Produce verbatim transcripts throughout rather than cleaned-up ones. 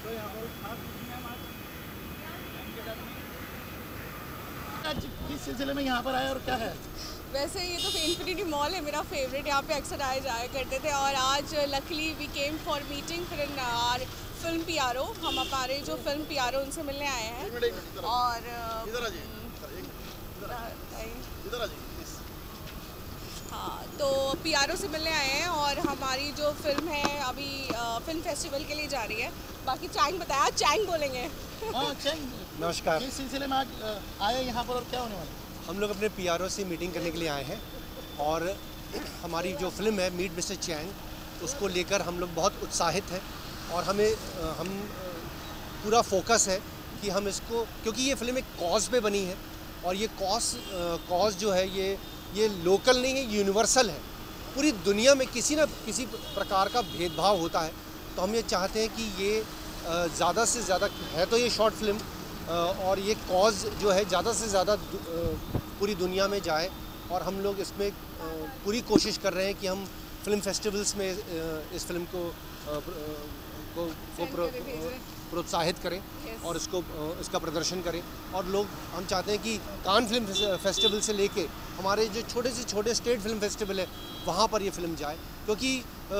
तो यहाँ पर खास कुछ मैम आज किस सिलसिले में यहाँ पर आए और क्या है? वैसे ये तो इन्फिनिटी मॉल है मेरा फेवरेट, यहाँ पे अक्सर आए जाया करते थे और आज luckily we came for meeting फिर आर फिल्म पीआरओ। हम हमारे जो फिल्म पीआरओ उनसे मिलने आए हैं और हाँ तो पीआरओ से मिलने आए हैं और हमारी जो फिल्म है अभी फिल्म फेस्टिवल के लिए जा रही है। बाकी चैंग बताया, चैंग बोलेंगे। हाँ चैंग, नमस्कार। इस सिलसिले में आज आए यहाँ पर और क्या होने वाला है? हम लोग अपने पीआरओ से मीटिंग करने के लिए आए हैं और हमारी जो फिल्म है मीट मिस्टर चैंग उसको लेकर हम लोग बहुत उत्साहित हैं और हमें हम पूरा फोकस है कि हम इसको, क्योंकि ये फिल्म एक कॉज पे बनी है और ये कॉज कॉज जो है ये ये लोकल नहीं है, यूनिवर्सल है। पूरी दुनिया में किसी न किसी प्रकार का भेदभाव होता है, तो हम ये चाहते हैं कि ये ज़्यादा से ज़्यादा है तो ये शॉर्ट फिल्म और ये कॉज जो है ज़्यादा से ज़्यादा पूरी दुनिया में जाए और हम लोग इसमें पूरी कोशिश कर रहे हैं कि हम फिल्म फेस्टिवल्स में इस फिल्म को को, को प्रोत्साहित करें और इसको इसका प्रदर्शन करें। और लोग, हम चाहते हैं कि कान फिल्म फेस्टिवल से लेके हमारे जो छोटे से छोटे स्टेट फिल्म फेस्टिवल है वहाँ पर ये फिल्म जाए, क्योंकि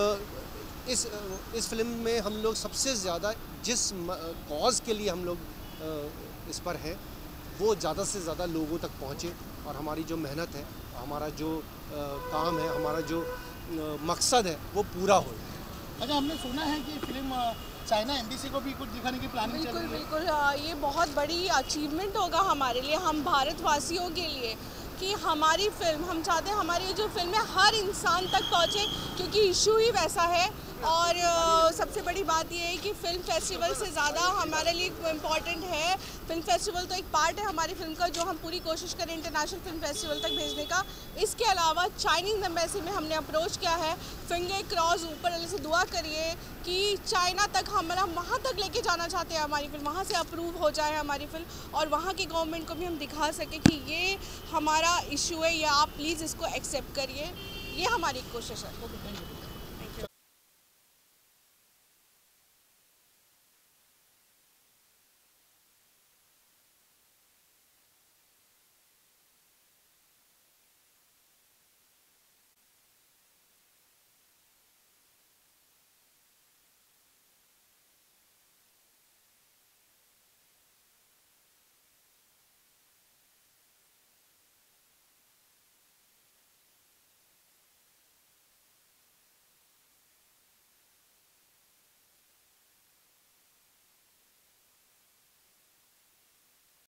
इस इस फिल्म में हम लोग सबसे ज़्यादा जिस कॉज के लिए हम लोग इस पर हैं वो ज़्यादा से ज़्यादा लोगों तक पहुँचे और हमारी जो मेहनत है, हमारा जो काम है, हमारा जो मकसद है वो पूरा हो। अच्छा, हमने सुना है कि फिल्म चाइना एम्बेसी को भी कुछ दिखाने की प्लानिंग चल रही है। बिल्कुल बिल्कुल, ये बहुत बड़ी अचीवमेंट होगा हमारे लिए, हम भारतवासियों के लिए, कि हमारी फिल्म, हम चाहते हैं हमारी जो फिल्म है हर इंसान तक पहुंचे, क्योंकि इशू ही वैसा है। और सबसे बड़ी बात ये है कि फिल्म फेस्टिवल से ज़्यादा हमारे लिए इम्पॉर्टेंट है, फिल्म फेस्टिवल तो एक पार्ट है हमारी फिल्म का जो हम पूरी कोशिश करें इंटरनेशनल फिल्म फेस्टिवल तक भेजने का। इसके अलावा चाइनीज़ एम्बेसी में हमने अप्रोच किया है, फिंगर क्रॉस ऊपर वाले से दुआ करिए कि चाइना तक हमारा वहाँ तक लेके जाना चाहते हैं हमारी फिल्म, वहाँ से अप्रूव हो जाए हमारी फिल्म और वहाँ की गवर्नमेंट को भी हम दिखा सकें कि ये हमारा इशू है या आप प्लीज़ इसको एक्सेप्ट करिए। ये हमारी कोशिश है।